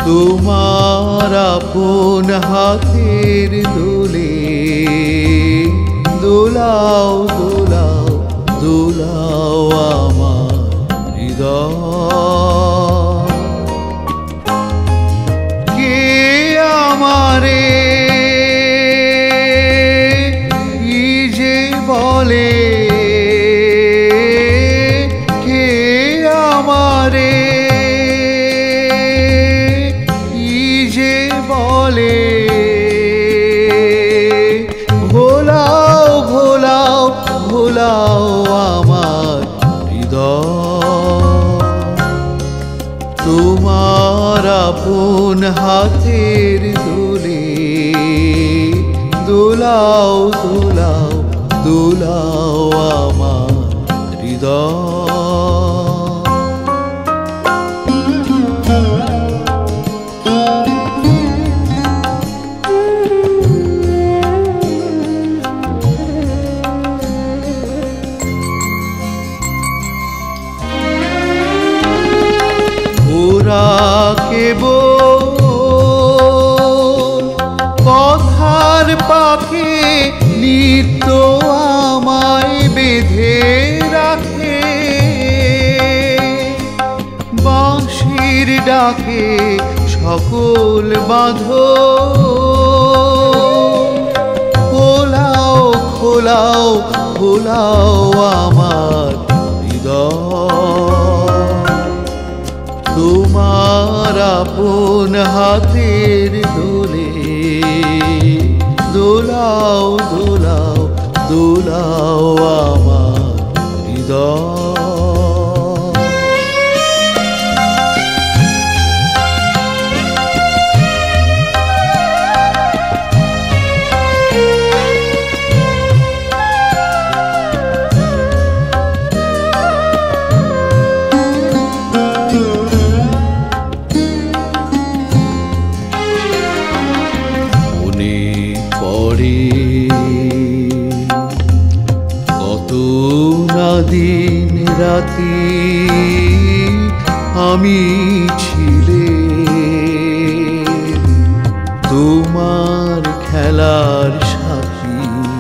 তোমার আপন হাতের দোলে দোলাও দোলাও দোলাও আমার হৃদয়। কে আমারে ই যে বলে, কে আমারে ই যে বলে, ভোলাও ভোলাও ভোলাও আমার হৃদয়। তোমার আপন হাতের দোলে দোলাও দোলাও দোলাও আমার হৃদয়। ওরা কেবল কথার পাখে নিত্য আমায় বেঁধে রাখে, বাঁশির ডাকে সকল বাঁধো খোলাও খোলাও খোলাও আমার হৃদয়। তোমার আপন হাতের দোলে দোলাও দোলাও দোলাও আমার হৃদয়। দিন রাতি আমি ছিলে তোমার খেলার সাথী,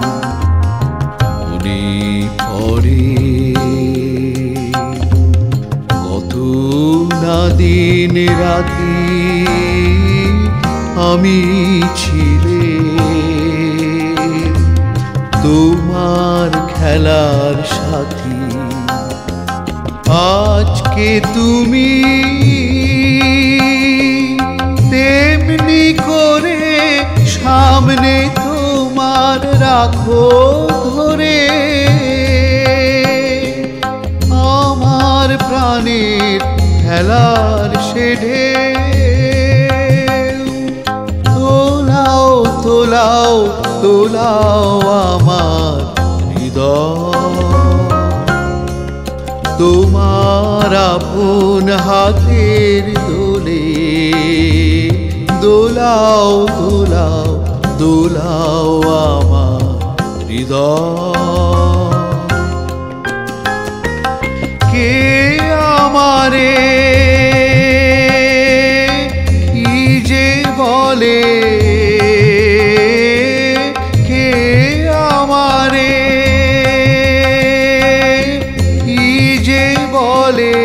মনে পড়ে কত না দিন রাতি আমি ছিলে তোমার খেলার সাথী। আজকে তুমি তেমনি করে সামনে তোমার রাখো ধরে, আমার প্রাণের খেলার শেডে তোলাও তোলাও তোলাও আমার হৃদয়। তোমার আপন হাতের দোলে দোলাও দোলাও দোলাও আমার হৃদয়। কে আমারে কি যে বলে, কে আমারে কি যে বলে,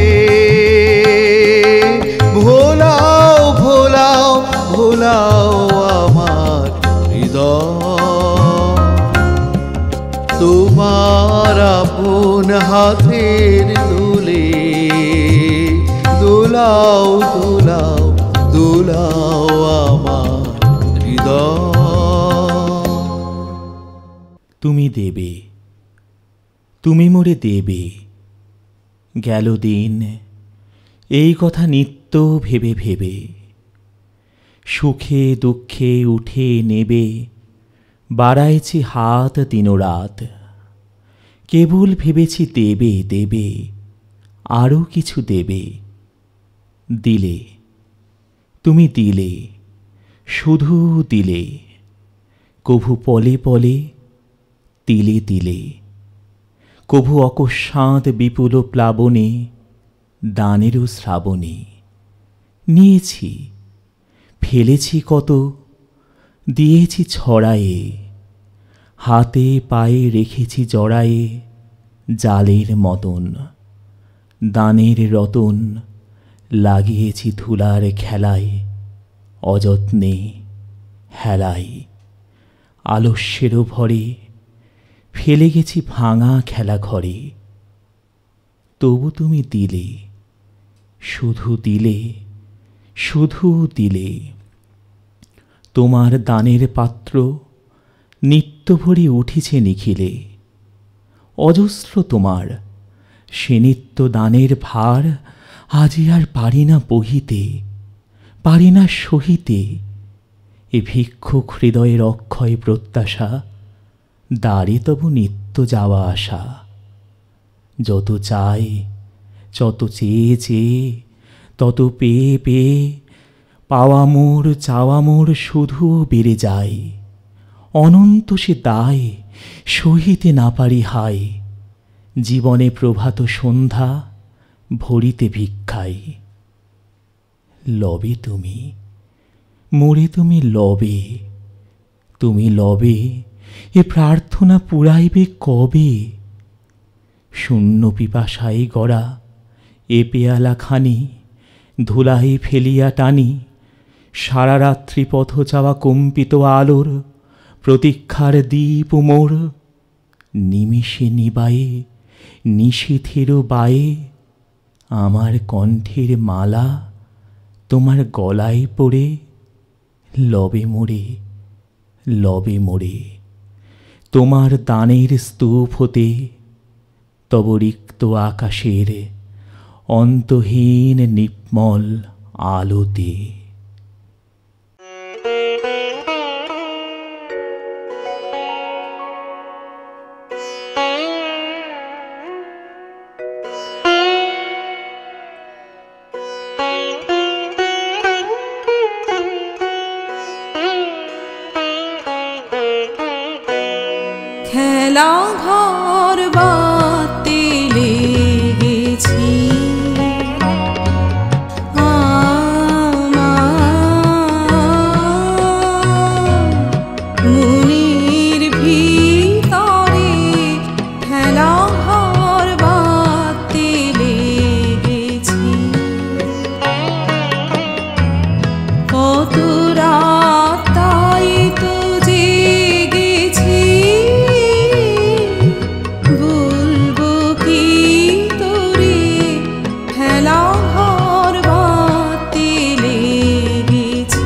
ভোলাও ভোলাও ভোলাও আমার হৃদয়। তোমার আপন হাতের দোলে দোলাও দোলাও দোলাও আমার হৃদয়। তুমি দেবে, তুমি মোরে দেবে, গেল দিন এই কথা নিত্য ভেবে ভেবে, সুখে দুঃখে উঠে নেবে বাড়াইছি হাত দিনরাত, কেবল ভেবেছি দেবে দেবে আরও কিছু দেবে। দিলে, তুমি দিলে, শুধু দিলে, কভু পলে পলে তিলে তিলে, কভু অকস্মাৎ বিপুল প্লাবনে দানেরও শ্রাবণে। নিয়েছি ফেলেছি কত, দিয়েছি ছড়ায়ে, হাতে পায়ে রেখেছি জড়ায়ে, জালের মতন দানের রতন লাগিয়েছি ধুলার খেলায়, অযত্নে হেলায়। আলস্যেরও ভরে ফেলে গেছি ভাঙা খেলা ঘরে। তবু তুমি দিলে, শুধু দিলে, শুধু দিলে। তোমার দানের পাত্র নিত্য ভরে উঠিছে নিখিলে। অজস্র তোমার সে নিত্য দানের ভার, আজি আর পারি না বহিতে, পারি না সহিতে। এ ভিক্ষুক হৃদয়ের অক্ষয় প্রত্যাশা, দ্বারে তবু নিত্য যাওয়া আসা। যত চাই, যত চেয়ে চেয়ে, তত পেয়ে পেয়ে, পাওয়া মোর চাওয়া মোর শুধু বেড়ে যায়। অনন্ত সে দায়, সহিতে না পারি হায়। জীবনে প্রভাত সন্ধ্যা ভরিতে ভিক্ষায়। লবে তুমি, মোরে তুমি লবে, তুমি লবে, এ প্রার্থনা পুরাইবে কবে? শূন্য পিপাসায় গড়া এ পেয়ালা খানি, ধুলাই ফেলিয়া টানি। সারা রাত্রি পথ চাওয়া কম্পিত আলোর প্রতীক্ষার দীপ মোর। নিমিষে নিবায়ে নিশীথের বায়ে, আমার কণ্ঠের মালা তোমার গলায় পড়ে। লবে মোরে, লবে মোরে, তোমার দানের স্তূপ হতে, তব রিক্ত আকাশের অন্তহীন নির্মল আলোতে। খেলা ঘর বাতে লেগেছি মনের ভিতরে, খেলা ঘর বাতে লেগেছি। কত রাত তাই তো জেগেছি, বলবো কি তোরে, খেলা ঘর বাতে লেগেছি।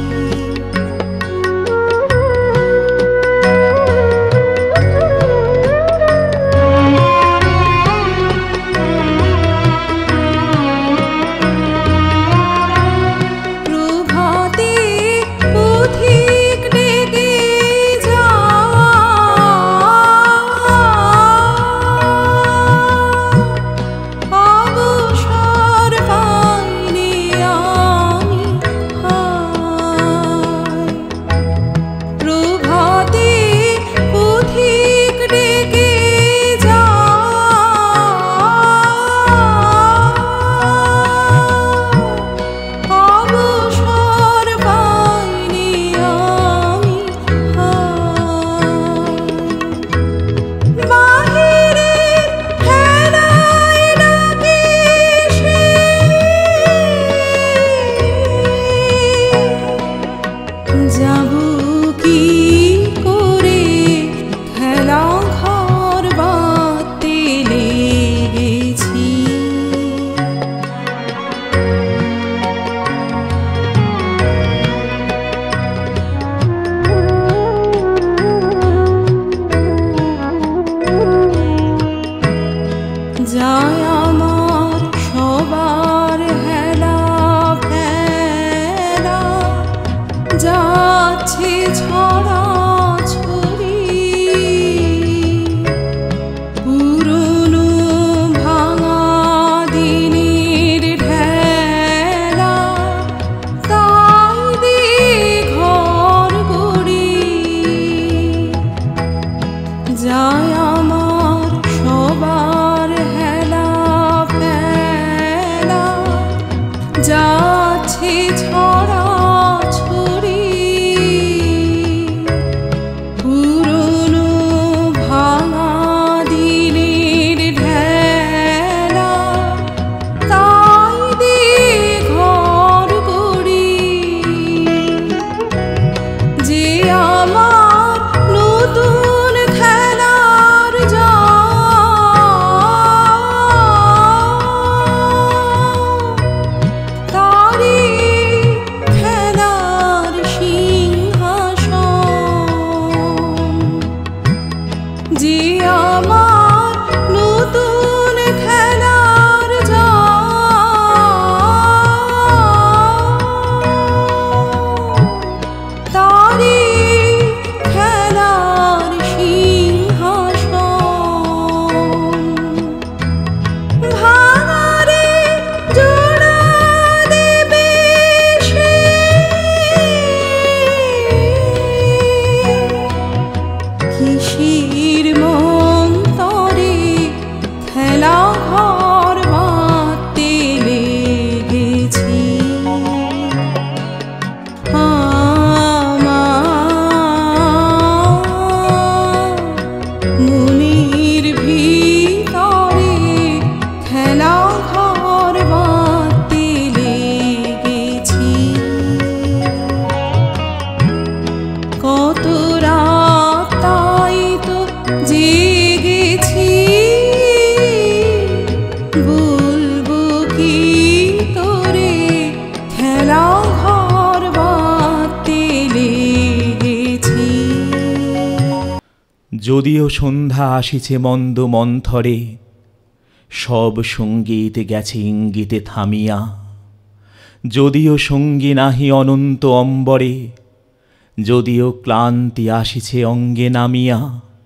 প্রভাতে পথিক ডেকে অবসর পাইনি আমি হায়। প্রভাতে পথিক ডেকে অবসর পাইনি আমি হায়। বাহিরের খেলায় ডাকে সে, যাব কি করে, খেলা ঘর বাতে লেগেছি। যায় আমার সবার হেলা ফেলা, যাচ্ছে ছড়া ছড়ি। পুরনো ভাঙা দিনের ঢেলা, তাই দিয়ে ঘর গড়ি। যায় আমার সবার হেলা ফেলা, যাচ্ছে ছড়া যদিও সন্ধ্যা আসিছে মন্দ মন্থরে, সব সঙ্গীত গেছে ইঙ্গিতে থামিয়া। যদিও সঙ্গী নাহি অনন্ত অম্বরে, যদিও ক্লান্তি আসিছে অঙ্গে নামিয়া।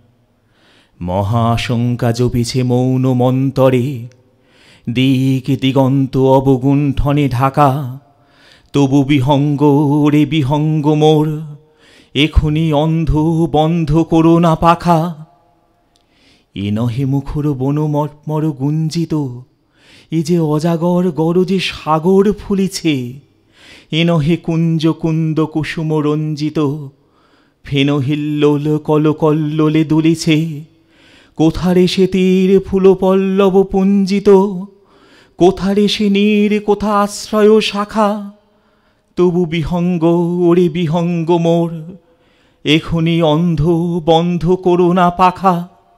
মহাশঙ্কা জপিছে মৌন মন্তরে, দিক দিগন্ত অবগুণ্ঠনে ঢাকা। তবু বিহঙ্গ রে বিহঙ্গ মোর, এখনি অন্ধ বন্ধ করো না পাখা। এ নহে মুখর বনমর্মর গুঞ্জিত, এ যে অজাগর গরজে সাগর ফুলিছে। এ নহে কুঞ্জ কুন্দ কুসুম রঞ্জিত, ফেনহিল্লোল কলকল্লোলে দুলিছে। কোথারে সে তীর ফুল পল্লব পুঞ্জিত, কোথারে সে নীর কোথা আশ্রয় শাখা। তবু বিহঙ্গ ওরে বিহঙ্গ মোর, এখনি অন্ধ বন্ধ করো না পাখা।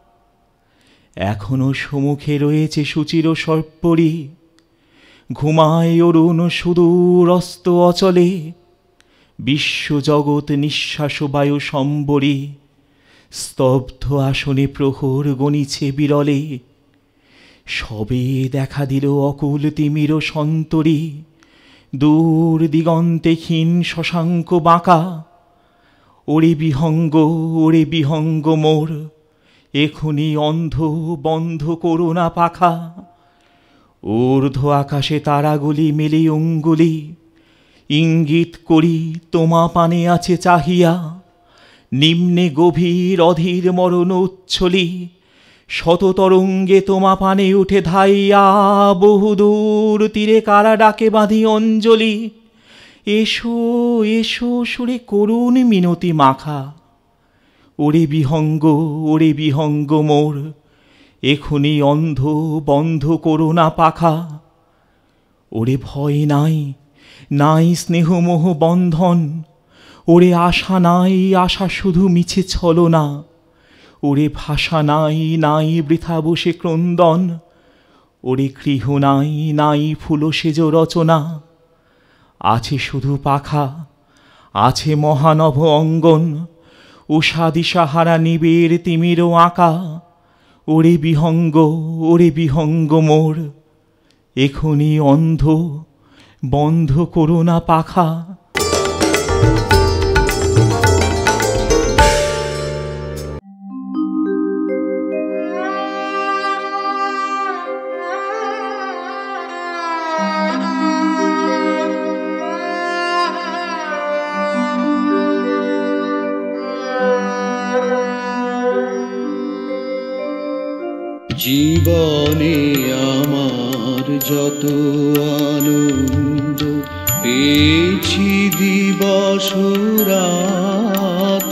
এখনো সম্মুখে রয়েছে সুচির সর্পরি, ঘুমায় অরুণ সুদূর অস্ত অচলে। বিশ্বজগৎ নিঃশ্বাস বায়ু সম্বরী, স্তব্ধ আসনে প্রহর গণিছে বিরলে। সবে দেখা দিল অকুল তিমির সন্তরী, দূর দিগন্তে ক্ষীণ শশাঙ্ক বাঁকা। ওরে বিহঙ্গ মোর, এখনি অন্ধ বন্ধ করো না পাখা। ঊর্ধ্ব আকাশে তারাগুলি মেলি অঙ্গুলি, ইঙ্গিত করি তোমা পানে আছে চাহিয়া। নিম্নে গভীর অধীর মরণ উচ্ছলি, শত তরঙ্গে তোমা পানে উঠে ধাইয়া। বহুদূর তীরে কারা ডাকে বাঁধি অঞ্জলি, এসো এসো সুরে করুণ মিনতি মাখা। ওরে বিহঙ্গ মোর, এখনি অন্ধ বন্ধ করো না পাখা। ওরে ভয় নাই, নাই স্নেহমোহ বন্ধন। ওরে আশা নাই, আশা শুধু মিছে ছলনা। ওরে ভাষা নাই, নাই বৃথা বসে ক্রন্দন। ওরে গৃহ নাই, নাই ফুলসেজ রচনা। আছে শুধু পাখা, আছে মহানভ অঙ্গন। উষা দিশাহারা নিবিড় তিমির আঁকা। ওরে বিহঙ্গ মোর, এখনি অন্ধ বন্ধ করো না পাখা। জীবনে আমার যত আনন্দ পেয়েছি দিবস রাত।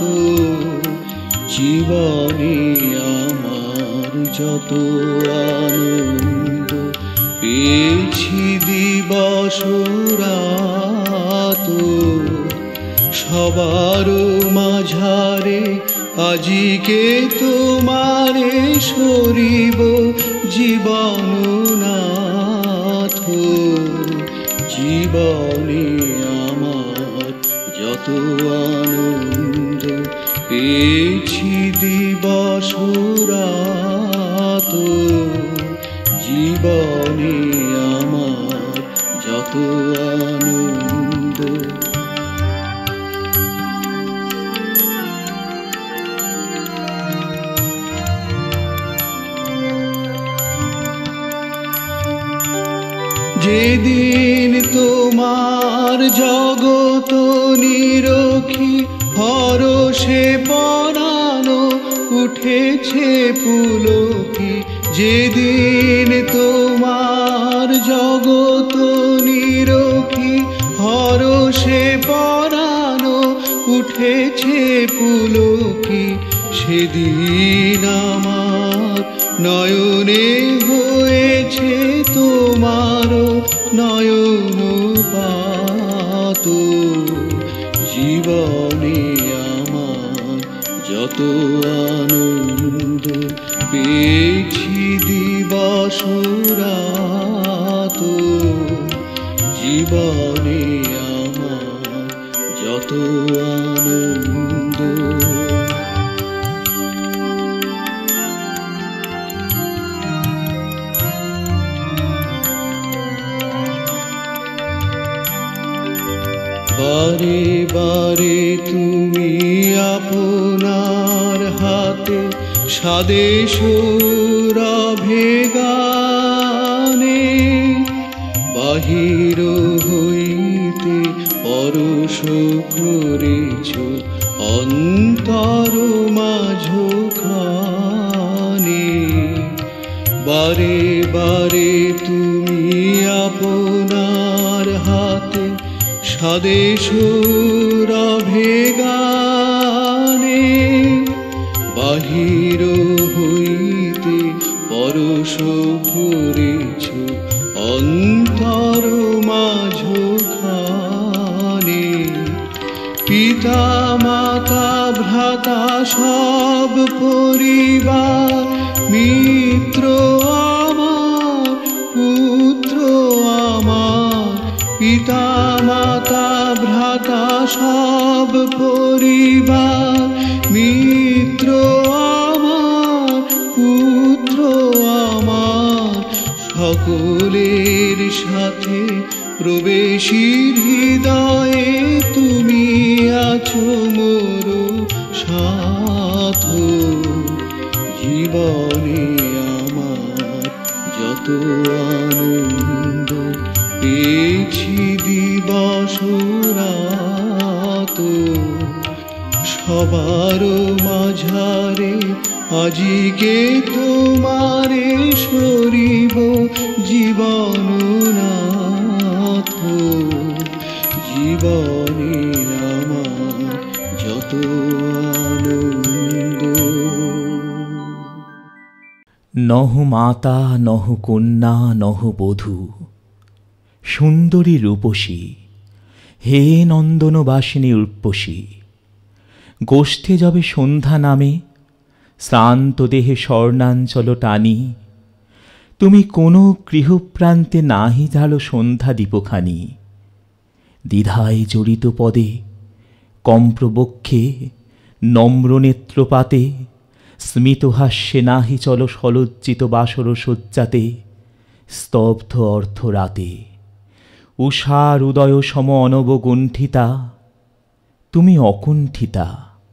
জীবনে আমার যত আনন্দ পেয়েছি দিবস রাত। সবার মাঝারে আজিকে তোমারে সরিব জীবননাথ। জীবনে আমার যত আনন্দ পেয়েছি দিবস রাত। জীবনে আমার যত আনন্দ। যেদিন তোমার জগত নিরখি হরষে পরানো উঠেছে পুলকি। যেদিন তোমার জগত নিরখি হরষে পরানো উঠেছে পুলকি। সেদিন আমার নয়নে হয়েছে তোমার নয়নপাত। জীবনে আমার যত আনন্দ পেয়েছি দিবস রাত। জীবনে আমার যত আনন্দ। বারে বারে তুমি আপনার হাতে স্বাদেশ রভে গানে বাহির হইতে পরশ করেছ অন্তর মাঝখানে। বারে বারে তুমি আপনার হাতে স্বাদেশ রভে গানে বাহির হইতে পরশ করেছ অন্তর মাঝখানে। পিতা মাতা ভ্রাতা সব পরিবার মিত্র আমার পুত্র আমার। পিতা মাতা ভ্রাতা সব পরিবার মিত্র আমার পুত্র আমার। সকলের সাথে প্রবেশীর হৃদয়ে তুমি আছো মোর সাথ। জীবনে আমার যত আনন্দ পেয়েছি দিবস রাত, সবার মাঝারে আজিকে তোমারে সরিব জীবন নাথ। জীবনে আমার যত আনন্দ। নহ মাতা নহ কন্যা নহ বধূ, সুন্দরী রূপসী হে নন্দনবাসিনী উর্বশী। গোষ্ঠে যবে সন্ধ্যা নামে শ্রান্ত দেহে স্বর্ণাঞ্চল টানি, তুমি কোনো গৃহপ্রান্তে নাহি ঢালো সন্ধ্যা দীপখানি। দ্বিধায় জড়িত পদে কম্প্রবক্ষে নম্র নেত্রপাতে, স্মিতহাস্যে নাহি চল সলজ্জিত বাসর শয্যাতে, স্তব্ধ অর্ধরাতে। উষার উদয় সম অনবগুণ্ঠিতা, তুমি অকুণ্ঠিতা।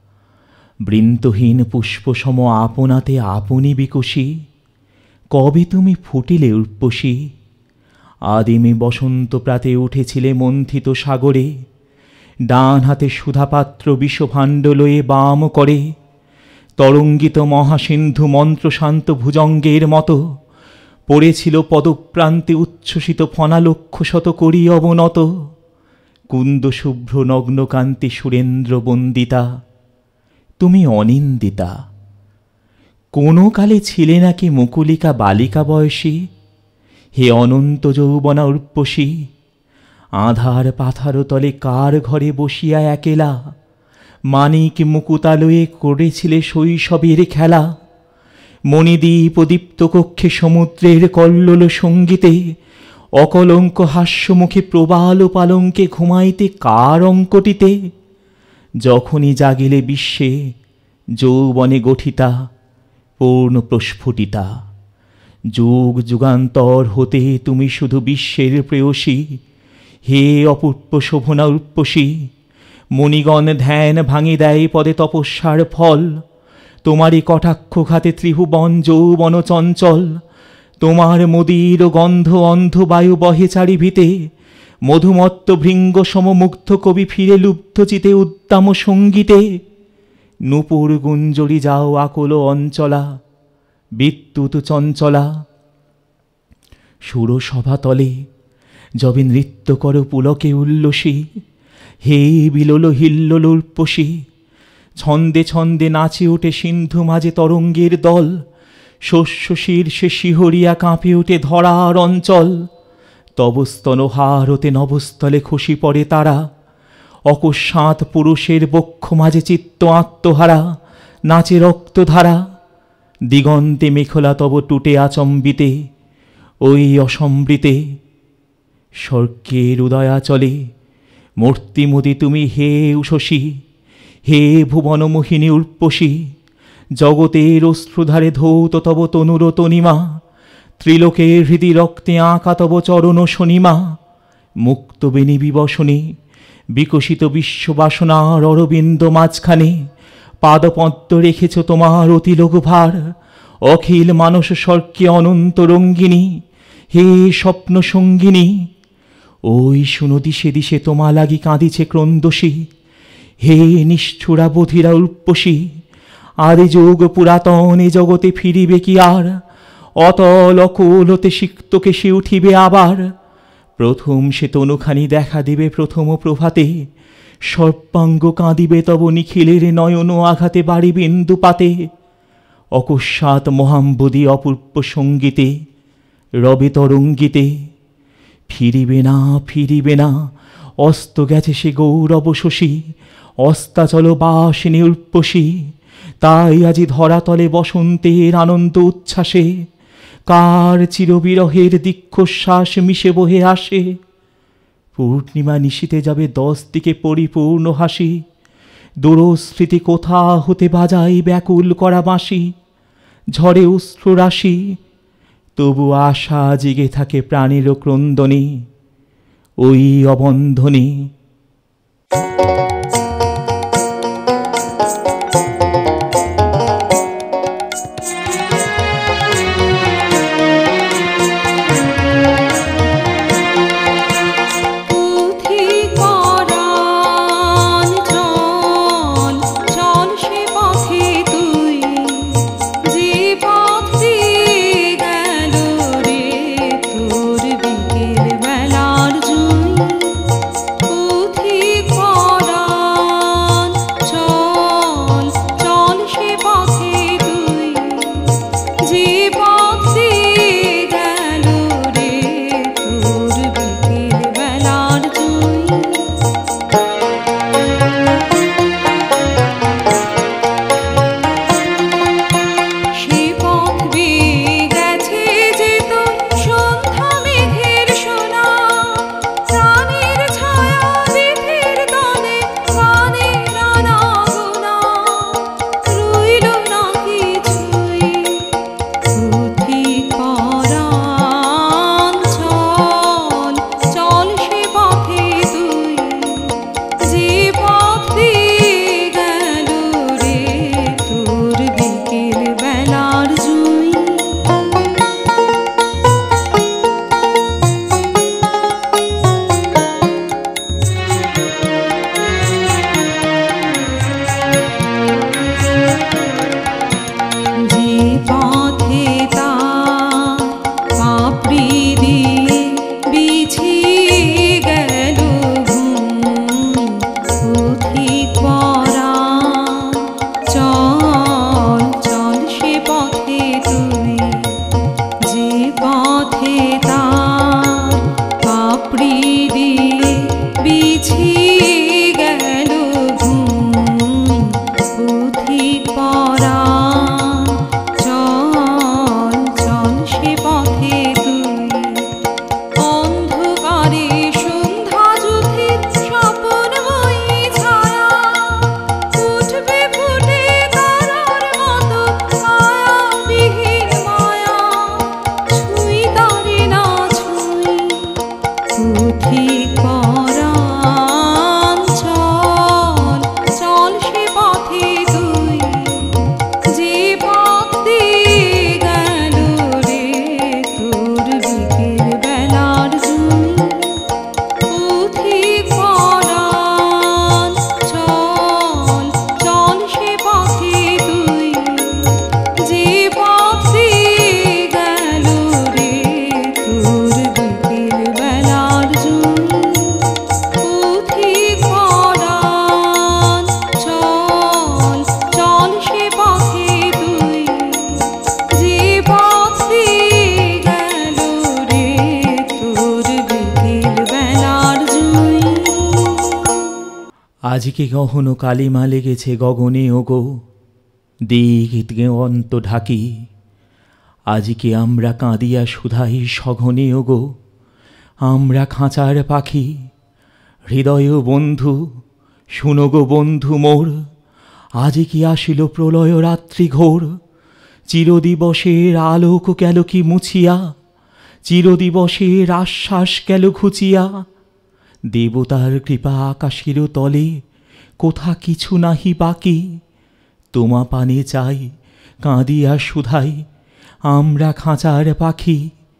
বৃন্তহীন পুষ্পসম আপনাতে আপনি বিকশী, কবে তুমি ফুটিলে উর্বশী। আদিমে বসন্ত প্রাতে উঠেছিলে মন্থিত সাগরে, ডান হাতে সুধাপাত্র বিষভাণ্ড লয়ে বাম করে, তরঙ্গিত মহাসিন্ধু মন্ত্রশান্ত ভুজঙ্গের মতো পড়েছিল পদপ্রান্তে উচ্ছ্বসিত ফনালক্ষ শত করি অবনত। কুন্দ শুভ্র নগ্নকান্তি সুরেন্দ্র বন্দিতা, তুমি অনিন্দিতা। কোনো কালে ছিলে নাকি মুকুলিকা বালিকা বয়সী, হে অনন্ত যৌবনা উর্বশী। আধার পাথার তলে কার ঘরে বসিয়া একেলা, মানিক মুকুতালয়ে করেছিলে শৈশবের খেলা। মণিদ্বীপ দীপ্ত কক্ষে সমুদ্রের কল্লোল সঙ্গীতে, অকলঙ্ক হাস্যমুখে প্রবাল পালঙ্কে ঘুমাইতে কার অঙ্কটিতে। যখনই জাগিলে বিশ্বে যৌবনে গঠিতা, পূর্ণ প্রস্ফুটিতা। যুগ যুগান্তর হতে তুমি শুধু বিশ্বের প্রেয়সী, হে অপূর্ব শোভনা উর্বশী। মণিগণ ধ্যান ভাঙি দেয় পদে তপস্যার ফল, তোমারই কটাক্ষ ঘাতে ত্রিভুবন যৌবন চঞ্চল। তোমার মদির গন্ধ অন্ধ বায়ু বহে চারিভিতে, মধুমত্ত ভৃঙ্গ সমমুগ্ধ কবি ফিরে লুব্ধচিতে উদ্দাম সঙ্গীতে। নূপুর গুঞ্জরি যাও আকুল অঞ্চলা, বিদ্যুৎ চঞ্চলা। সুরসভাতলে যবে নৃত্য কর পুলকে উল্লসী, হে বিলোল হিল্লোল উর্বশী। ছন্দে ছন্দে নাচে ওঠে সিন্ধু মাঝে তরঙ্গের দল, শস্য শীর্ষে শিহরিয়া কাঁপে ওঠে ধরার অঞ্চল। তব স্তনহার হতে নভস্থলে খসি পড়ে তারা, অকস্মাৎ পুরুষের বক্ষ মাঝে চিত্ত আত্মহারা, নাচে রক্তধারা। দিগন্তে মেখলা তব টুটে আচম্বিতে, ওই অসম্বৃতে। স্বর্গের উদয়াচলে মূর্তিমতি তুমি হে উষসী, হে ভুবনমোহিনী উর্বশী। জগতের অশ্রুধারে ধৌত তব তনুর তনিমা, ত্রিলোকের হৃদি রক্তে আঁকা তব চরণ শনিমা। মুক্তবেণী বিবসনে বিকশিত বিশ্ববাসনার অরবিন্দ মাঝখানে পাদপদ্ম রেখেছ তোমার অতি লঘুভার। অখিল মানস স্বর্গে অনন্ত রঙ্গিনী, হে স্বপ্ন সঙ্গিনী। ওই শুনো দিশে দিশে তোমা লাগি কাঁদিছে ক্রন্দসী, হে নিষ্ঠুরা বধিরা উল্পসী। আরে যোগ পুরাতন এ জগতে ফিরিবে কি আর, অতল অকল হতে সিক্তকে সে উঠিবে আবার। প্রথম সে তনুখানি দেখা দিবে প্রথম প্রভাতে, সর্বাঙ্গ কাঁদিবে তব নিখিলের নয়ন আঘাতে বাড়ি বিন্দুপাতে। অকস্মাৎ মহাম্বদী অপূর্ব সঙ্গীতে রবে তরঙ্গিতে, ফিরিবে না ফিরিবে না অস্ত গেছে সে গৌরব শশী, অস্তাচল বাসিনী উর্পসী। তাই আজি ধরাতলে বসন্তের আনন্দ উচ্ছ্বাসে, কার চিরবিরহের দীর্ঘশ্বাস মিশে বহে আসে। পূর্ণিমা নিশীতে যাবে 10 দিকে পরিপূর্ণ হাসি, দুরস্মৃতি কোথা হতে বাজাই ব্যাকুল করা বাঁশি। ঝরে অশ্রুরাশি, তবু আশা জেগে থাকে প্রাণের ক্রন্দনে ওই অবন্ধনে। আজকে গহন কালিমা লেগেছে গগনে ওগো, দিক অন্ত ঢাকি। আজকে আমরা কাঁদিয়া সুধাই সঘনে ওগো, আমরা খাঁচার পাখি। হৃদয় বন্ধু শুনো গো বন্ধু মোর, আজে কি আসিল প্রলয় রাত্রি ঘোর। চিরদিবসের আলোক গেল কি মুছিয়া, চিরদিবসের আশ্বাস গেল ঘুচিয়া। দেবতার কৃপা আকাশের তলে কোথা কিছু নাহি বাকি। তোমা পানে চাই কাঁদিয়া শুধাই আমরা খাঁচার পাখি।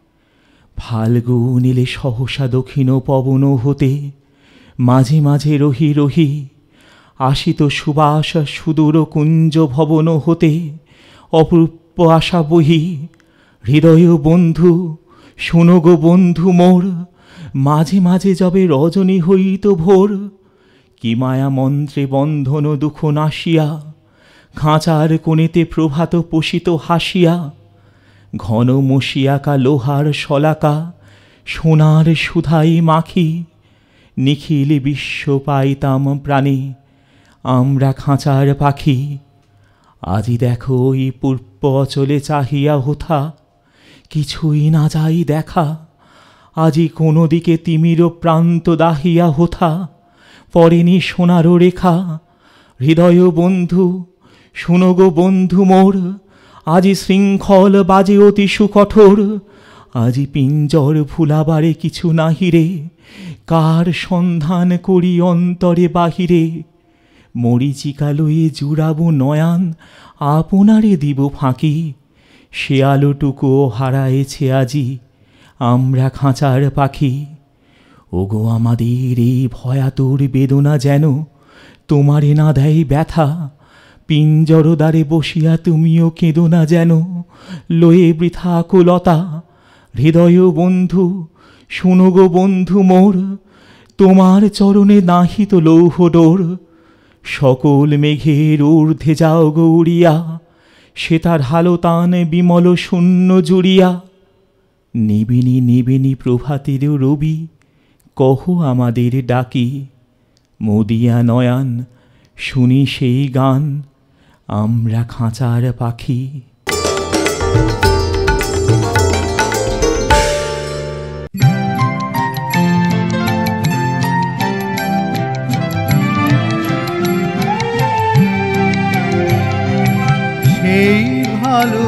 ফাল্গুন এলে সহসা দক্ষিণ পবন হতে মাঝে মাঝে রহি রহি আসিত সুবাস সুদূর কুঞ্জ ভবন হতে অপূর্ব আশা বহি। হৃদয় বন্ধু শোনো গো বন্ধু মোর, মাঝে মাঝে যবে রজনী হইত ভোর। কি মায়া মন্ত্রে বন্ধন দুঃখ নাশিয়া খাঁচার কোণেতে প্রভাত পোষিত হাসিয়া। ঘন মশিয়াকা লোহার শলাকা সোনার সুধাই মাখি। নিখিল বিশ্ব পাইতাম প্রাণে আমরা খাঁচার পাখি। আজি দেখো ওই পূর্ব অচলে চাহিয়া হোথা কিছুই না যাই দেখা। আজি কোনো দিকে তিমির প্রান্ত দাহিয়া হোথা পরেনি সোনার রেখা। হৃদয় বন্ধু শোনো গো বন্ধু মোর, আজি শৃঙ্খল বাজে অতি সুকঠোর। আজি পিঞ্জর ভুলাবারে কিছু নাহিরে, কার সন্ধান করি অন্তরে বাহিরে। মরিচিকা লয়ে জুড়াবো নয়ান আপনারে দিব ফাঁকি। সে আলোটুকুও হারায়েছে আজি আমরা খাঁচার পাখি। ওগো আমাদের এই ভয়াতুর বেদনা যেন তোমারে না দেয় ব্যথা। পিঞ্জর দ্বারে বসিয়া তুমিও কেঁদো না যেন লয়ে বৃথা আকুলতা। হৃদয় বন্ধু শোনো গো বন্ধু মোর, তোমার চরণে নাহিত লৌহ ডোর। সকল মেঘের ঊর্ধ্বে যাও গৌরিয়া, সে তার হালো তান বিমল শূন্য জুড়িয়া। নিবিনি নিবিনি প্রভাতের রবি কহ আমাদের ডাকি। মুদিয়া নয়ান শুনি সেই গান আমরা খাঁচার পাখি। সেই ভালো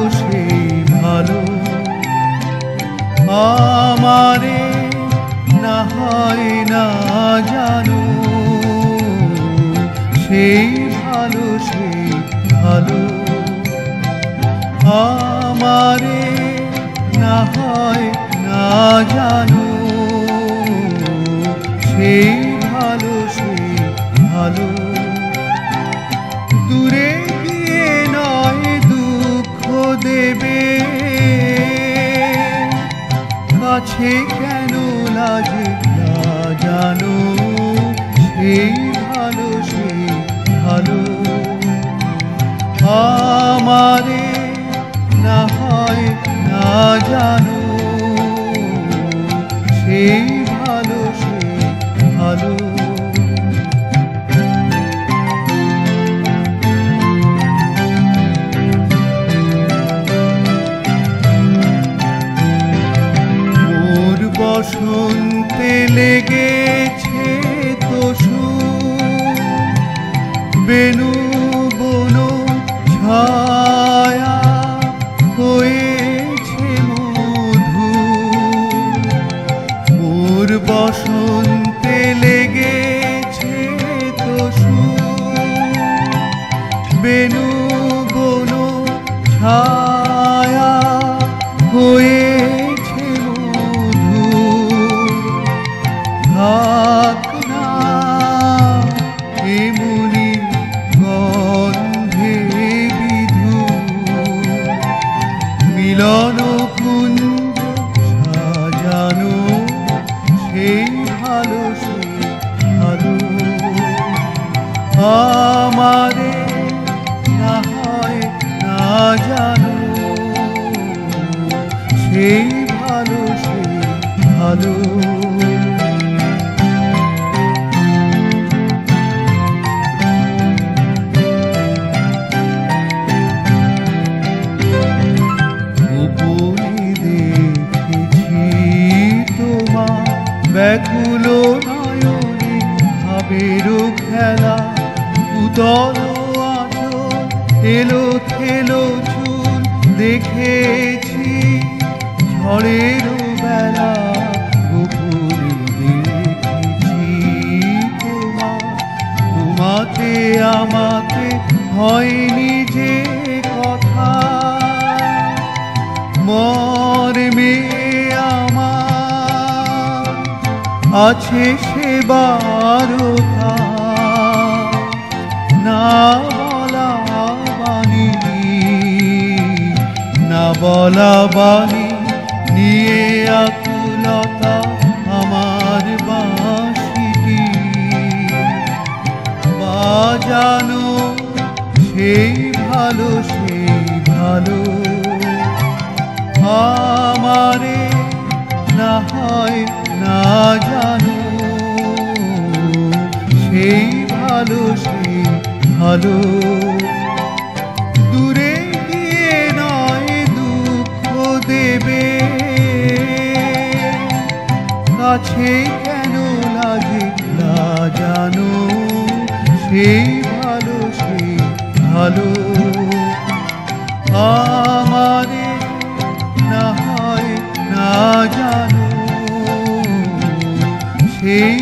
আমারে না হয় না জানো। সেই ভালো আমারে না হয় না জানো। সেই ভালো দূরে গিয়ে নয় দুঃখ দেবে, কাছে কেন লাগে না জানো। সেই ভালো আমারে না হয় না জানো। সেই ভালো মোর বসন্তে লেগেছে তোষু বেনু বন ছায়া হয়েছে মধু। মোর বসন্তে লেগেছে তোষু বেনু বন ছায়া হয়েছে মধু। থাক না এমনি গন্ধে বিধু, মিলন কুঞ্জ সাজানো। সেই ভালো আমারে না হয় না জানো। সেই ভালো গোপনে দেখেছি তোমার ব্যাকুল নয়নে ভাবেরও খেলা। উদল আচল এলো থেলো চুল দেখেছি ঝড়ের বেলা। গোপনে দেখেছি আমাকে হয়নি যে কথা, মর্মে আমার আছে সে বারতা, না বলা বাণী, না বলা বাণী নিয়ে আকুলতা আমার বাঁশিটি বাজানো, সেই ভালো আমারে না হয় না জানো, সেই ভালো দূরে গিয়ে নয় দুঃখ দেবে, কাছে কেন লাগে না জানো, সেই ভালো আমারে না হয় না জানো, সেই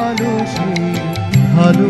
ভালো।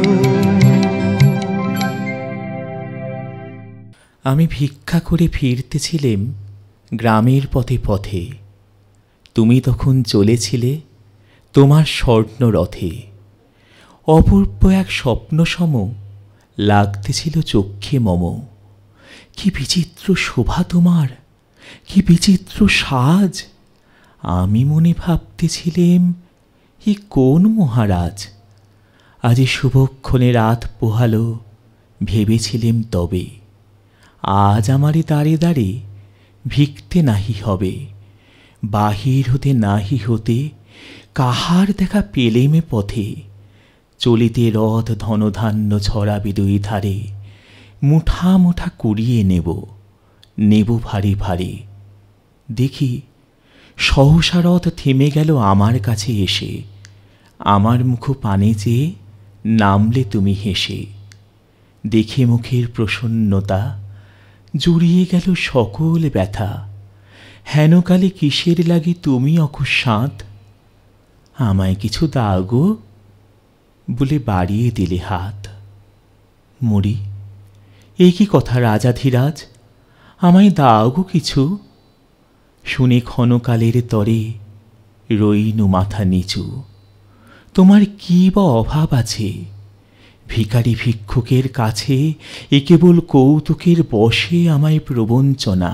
আমি ভিক্ষা করে ফিরতেছিলেম গ্রামের পথে পথে, তুমি তখন চলেছিলে তোমার স্বর্ণরথে। অপূর্ব এক স্বপ্ন সম লাগতেছিল চক্ষে মম। কি বিচিত্র শোভা তোমার, কি বিচিত্র সাজ। আমি মনে ভাবতেছিলেম এ কোন মহারাজ। আজ শুভক্ষণে রাত পোহালো, ভেবেছিলেম তবে আজ আমারে দ্বারে দ্বারে ভিক্ষতে নাহি হবে। বাহির হতে নাহি হতে কাহার দেখা পেলেমে পথে, চলিতে রথ ধনধান্য ছড়াবে দুই ধারে। মুঠা মুঠা কুড়িয়ে নেব ভারী ভারী। দেখি সহসা রথ থেমে গেল আমার কাছে এসে, আমার মুখ পানে চেয়ে নামলে তুমি হেসে। দেখে মুখের প্রসন্নতা জুড়িয়ে গেল সকল ব্যথা। হেনকালে কিসের লাগে তুমি অকস্মাৎ, আমায় কিছু দাও গো বলে বাড়িয়ে দিলে হাত। মরি, এ কি কথা রাজাধিরাজ, আমায় দাও গো কিছু। শুনে ক্ষণকালের তরে রইনু মাথা নিচু। তোমার কি বা অভাব আছে, ভিখারি ভিক্ষুকের কাছে এ কেবল কৌতুকের বশে আমায় প্রবঞ্চনা।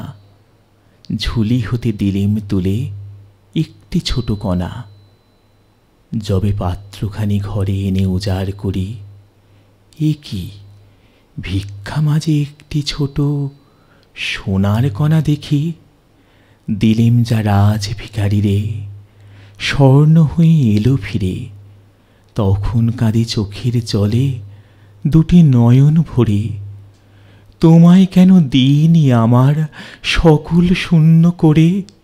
ঝুলি হতে দিলেম তুলে একটি ছোট কণা, যবে পাত্রখানি ঘরে এনে উজাড় করি, এ কি ভিক্ষা মাঝে একটি ছোট সোনার কণা দেখি। দিলেম যা রাজ ভিখারিরে, স্বর্ণ হয়ে এলো ফিরে। তখন কাঁদে চোখের জলে দুটি নয়ন ভরে। তোমায় কেন দিইনি আমার সকল শূন্য করে।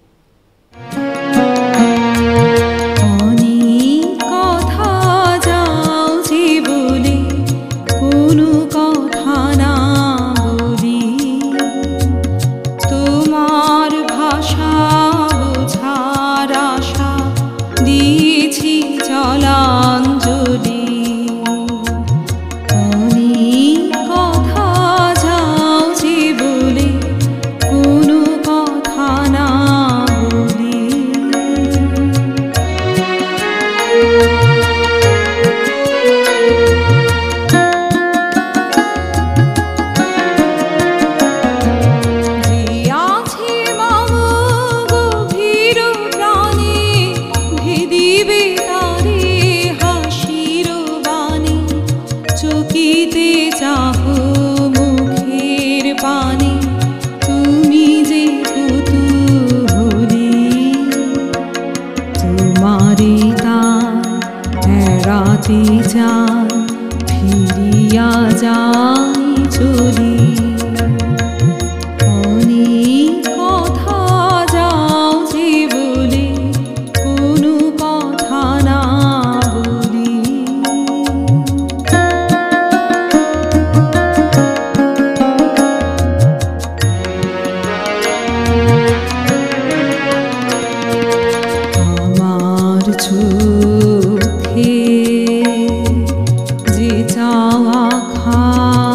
ফিরিয়া যাই চলি, অনেক কথা যাও যে বলে কোনো কথা না বলি। আমার চোখে যে চাওয়া খা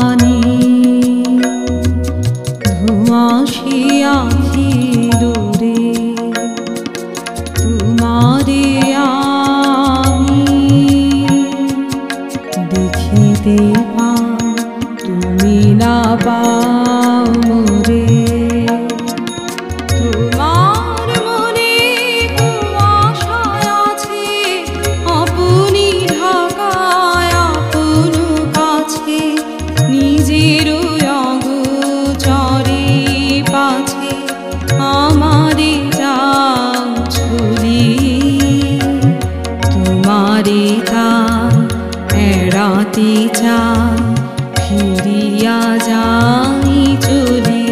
যেতে পাও তুমি না পাও মোরে। তোমার মনে কুয়াশায় আছে আপনি ঢাকায় আপন কাছে, নিজের অগোচরে পাছে আমারে যাও ছুলিয়ে। তোমারে তাই এড়াতে চাই ফিরিয়া যাই চলে।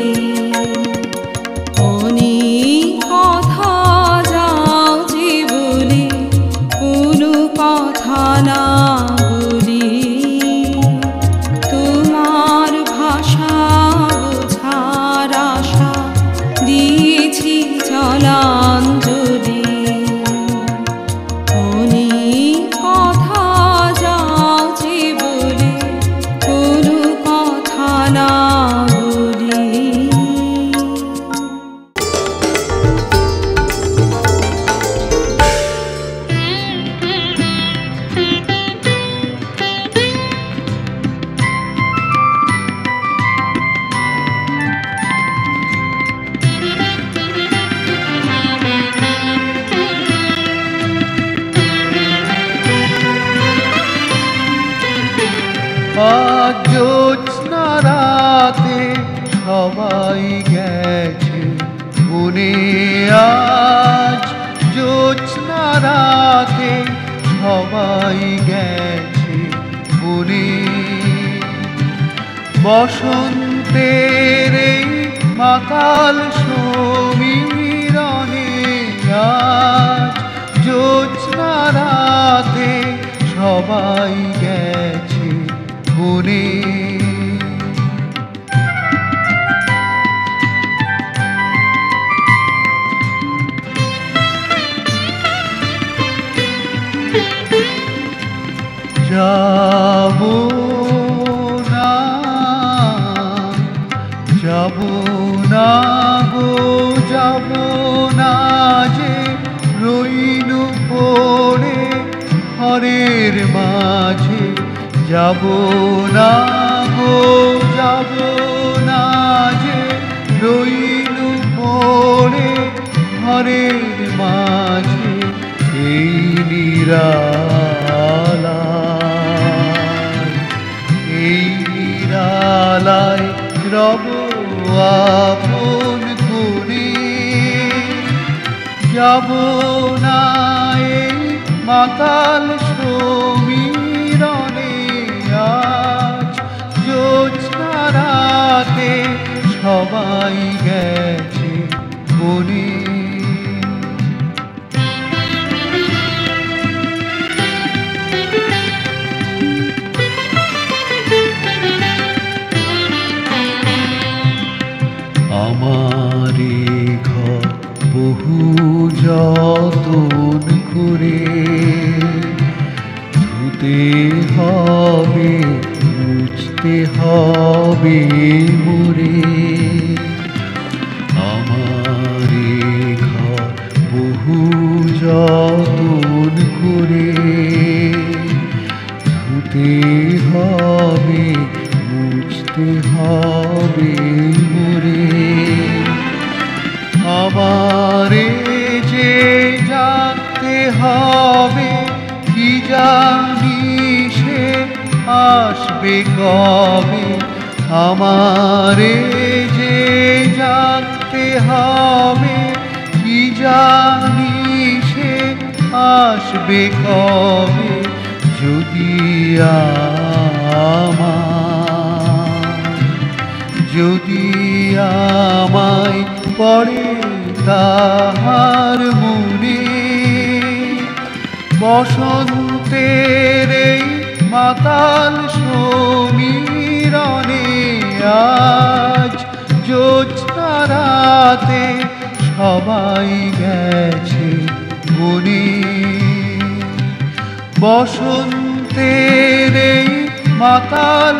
অনেক কথা যাও যে বলে কোনো কথা না বলি। তোমার ভাষা বোঝার আশা দিয়েছি জলাঞ্জলি। অনেক কথা যাও যে বলে কোনো কথা না বলি। আজ জ্যোৎস্না রাতে সবাই গেছে বনে। আজ জ্যোৎস্না রাতে সবাই গেছে বনে। বসন্তের এই মাতাল সমীরণে আজ জ্যোৎস্না রাতে সবাই গেছে বনে। যাব না যাব না গো যাব না যে রইনু পড়ে ঘরের মাঝে। যাব না গো যাব না যে রইনু পড়ে ঘরের মাঝে। এই নিরালায় এই নিরালায় রব আপন করে। যাব না এই মাতাল সমীরণে আজ জ্যোৎস্না রাতে সবাই গেছে বনে। আমারে ঘর বহু যতন করে ধুতে হবে মুছতে হবে মোরে। আমারে ঘর বহু যতন করে ধুতে হবে মুছতে হবে মোরে। আমারে যে জানতে হবে কি জানি সে আসবে কবে। আমারে যে জানতে হবে কি জানি সে আসবে কবে। যদি যদি আমায় পড়ে তাহার মনে। বসন্তের এই মাতাল সমীরণে আজ জ্যোৎস্না রাতে সবাই গেছে বনে। বসন্তের এই মাতাল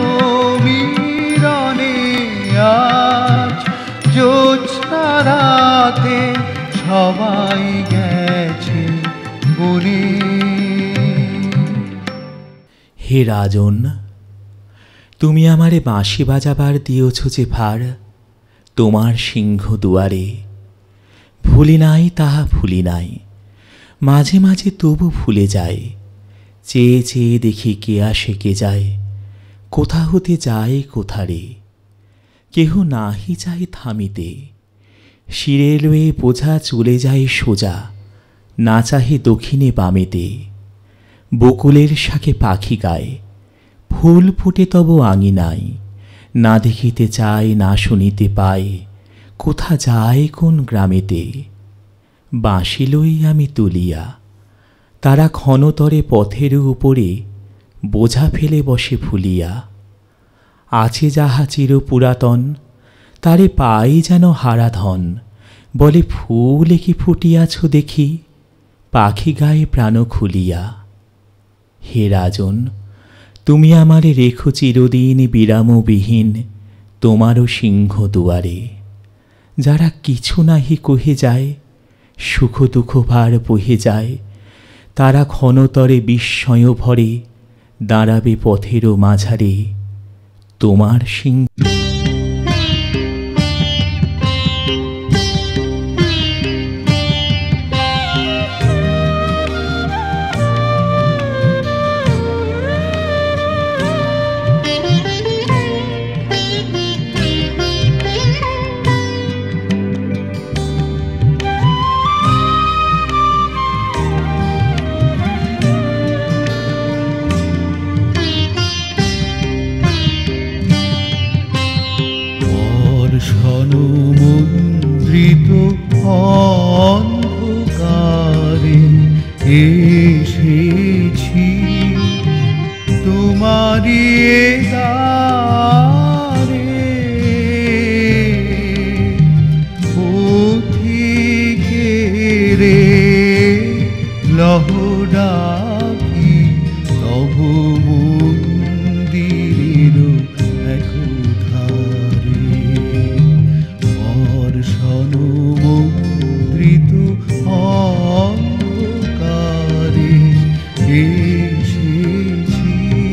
সমীরণে আজ জ্যোৎস্না রাতে সবাই গেছে বনে। হে রাজন, তুমি আমারে বাঁশি বাজাবার দিয়েছ যে ভার, তোমার সিংহ দুয়ারে ভুলি নাই তাহা ভুলি নাই, মাঝে মাঝে তবু ভুলে যায়। চেয়ে চেয়ে দেখি কে আসে কে যায়, কোথা হতে যায় কোথারে, কেহ নাহি চায় থামিতে। শিরে লয়ে বোঝা চলে যায় সোজা, না চাহে দক্ষিণে বামেতে। বকুলের শাকে পাখি গায়, ফুল ফুটে তব আঙিনায়, না দেখিতে চায় না শুনিতে পায়, কোথা যায় কোন গ্রামেতে। বাঁশি লই আমি তুলিয়া, তারা ক্ষণতরে পথের উপরে বোঝা ফেলে বসে ভুলিয়া। আছে যাহা চির পুরাতন, তারে পাই যেন হারাধন। বলে ফুলে কি ফুটিয়াছ দেখি, পাখি গায়ে প্রাণ খুলিয়া। হে রাজন, তুমি আমারে রেখো চিরদিন বিরামবিহীন তোমারও সিংহ দুয়ারে। যারা কিছু নাহি কহে যায়, সুখ দুঃখ ভার বহে যায়, তারা ক্ষণতরে বিস্ময় ভরে দাঁড়াবে পথেরও মাঝারে তোমার সিংহ। মন্দ্রিত অন্ধকারে এসেছি তোমারি দ্বারে, পথিকেরে লহ ডাকি তব মন্দিরের একধারে। বর্ষণ মন্দ্রিত অন্ধকারে এসেছি।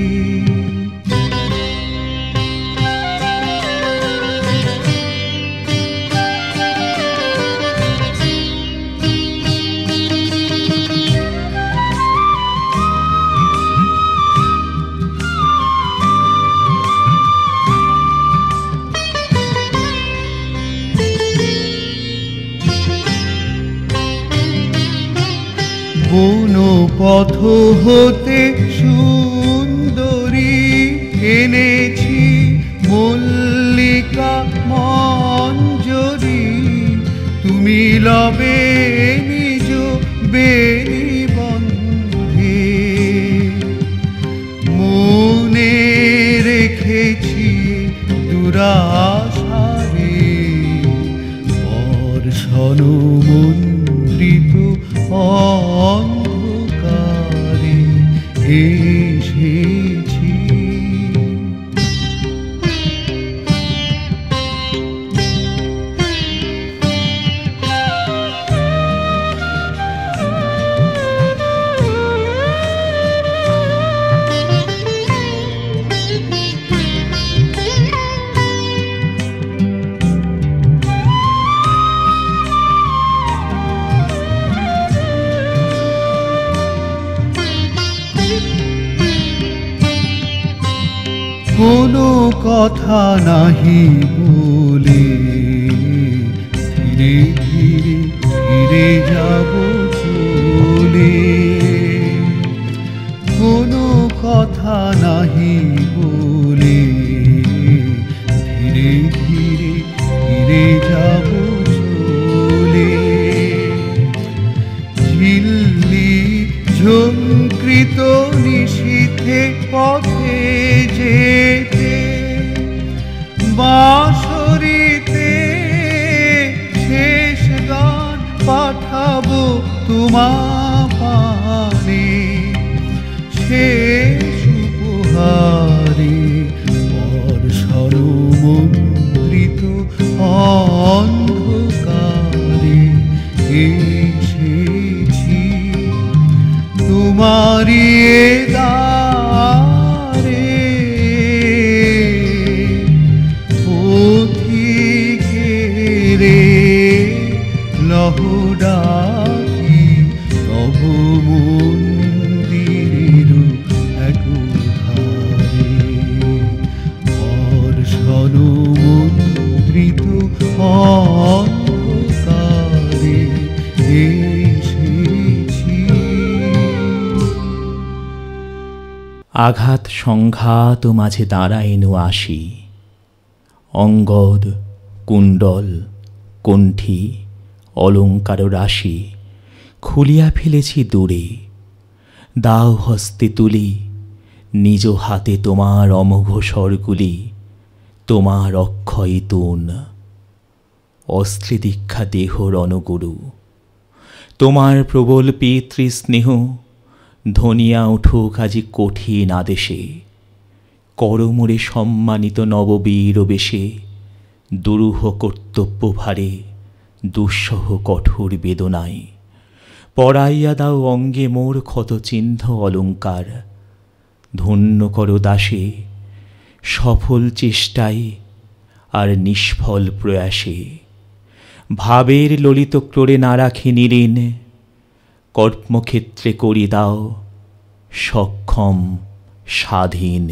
বন পথ হতে সুন্দরী এনেছি মল্লিকা মঞ্জরি, তুমি লবে নিজ বেনি বন্ধে। মনে রেখেছি দুরাশারে, বর্ষণ মন্দ্রিত অন্ধকারে এসেছি। কোনো কথা নাহি বলে ধীরে ধীরে ফিরে যাব চলে। কোনো কথা নাহি বলে ধীরে ধীরে ফিরে যাব চলে। ঝিল্লি ঝঙ্কৃত নিশীথে পথে যেতে, বাঁশরীতে শেষ গান পাঠাবো তোমা পানে। শেষ উপহারে বর্ষণ মন্দ্রিত অন্ধকারে এসেছি তোমারি দ্বারে। আঘাত সংঘাত মাঝে দাঁড়াইনু আসি, অঙ্গদ কুণ্ডল কণ্ঠী অলঙ্কার রাশি খুলিয়া ফেলেছি দূরে। দাও হস্তে তুলি নিজ হাতে তোমার অমোঘ স্বরগুলি, তোমার অক্ষয় তুন অস্ত্রে দীক্ষা দেহ রণগুরু। তোমার প্রবল পিতৃস্নেহ ধনিয়া উঠুক আজি কঠিন আদেশে, করমোরে সম্মানিত নববীর বেশে, দুরূহ কর্তব্য ভারে দুঃসহ কঠোর বেদনায়। পরাইয়া দাও অঙ্গে মোর ক্ষতচিহ্ন অলঙ্কার, ধন্য করো দাসে সফল চেষ্টায় আর নিষ্ফল প্রয়াসে। ভাবের ললিত ক্রোড়ে না রাখি নিলীন, কর্মক্ষেত্রে করি দাও সক্ষম স্বাধীন।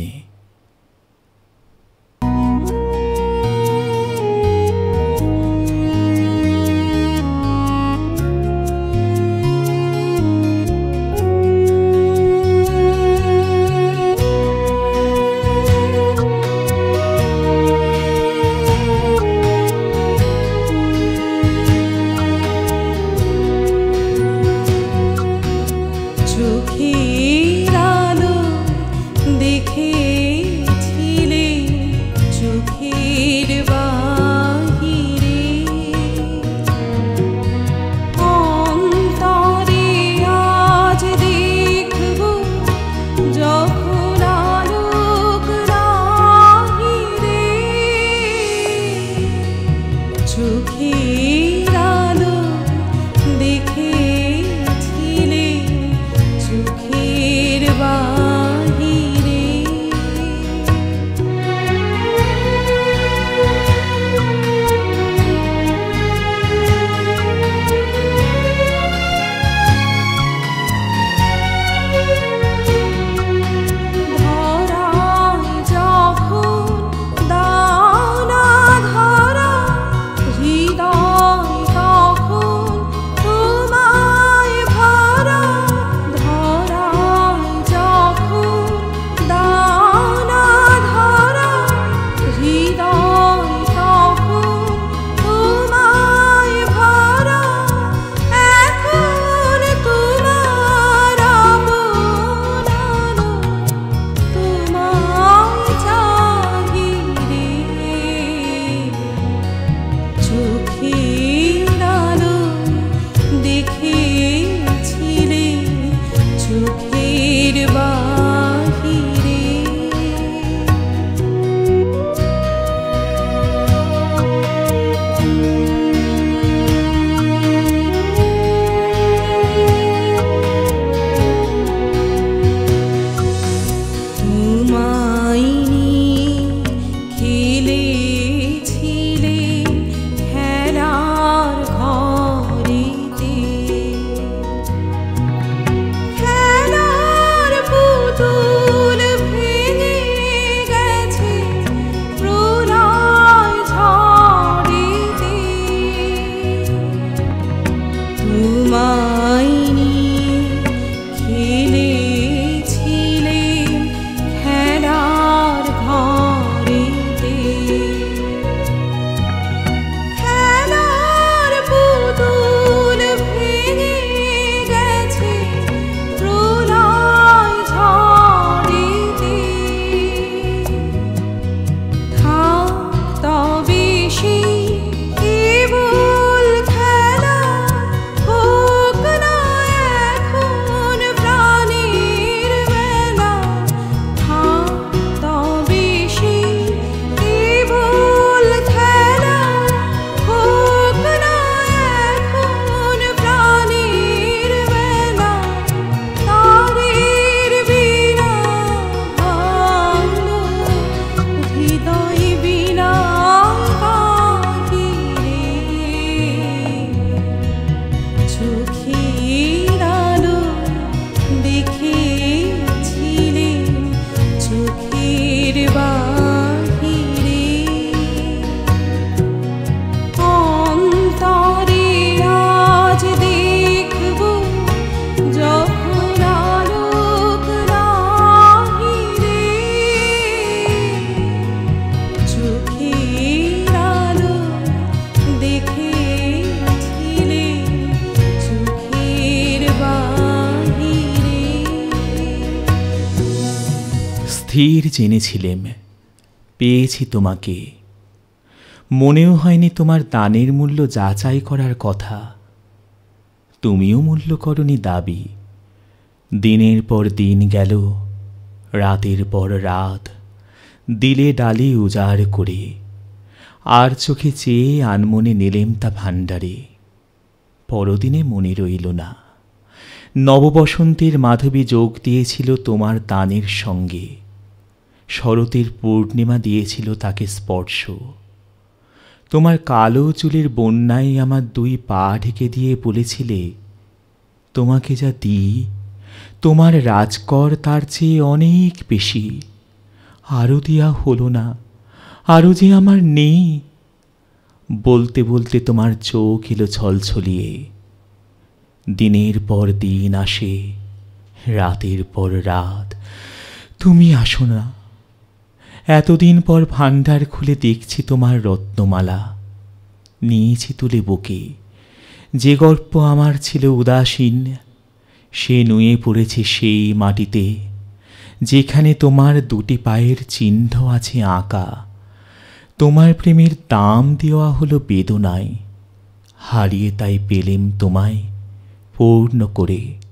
ধীর জেনেছিলেম পেয়েছি তোমাকে, মনেও হয়নি তোমার দানের মূল্য যাচাই করার কথা। তুমিও মূল্য করনি দাবি। দিনের পর দিন গেল, রাতের পর রাত, দিলে ডালে উজাড় করে, আর চোখে চেয়ে আনমনে নিলেম তা ভাণ্ডারে। পরদিনে মনে রইল না। নববসন্তের মাধবী যোগ দিয়েছিল তোমার দানের সঙ্গে, শরতের পূর্ণিমা দিয়েছিল তাকে স্পর্শ। তোমার কালো চুলের বন্যায় আমার দুই পা ঢেকে দিয়ে বলেছিলে, তোমাকে যা দিই তোমার রাজকর তার চেয়ে অনেক বেশি, আরও দেয়া হলো না, আরও যে আমার নেই। বলতে বলতে তোমার চোখ এলো ছলছলিয়ে। দিনের পর দিন আসে, রাতের পর রাত, তুমি আসো না। এতদিন পর ভাণ্ডার খুলে দেখছি তোমার রত্নমালা, নিয়েছি তুলে বুকে। যে গল্প আমার ছিল উদাসীন, সে নুয়ে পড়েছে সেই মাটিতে যেখানে তোমার দুটি পায়ের চিহ্ন আছে আঁকা। তোমার প্রেমের দাম দেওয়া হলো বেদনায়, হারিয়ে তাই পেলেম তোমায় পূর্ণ করে।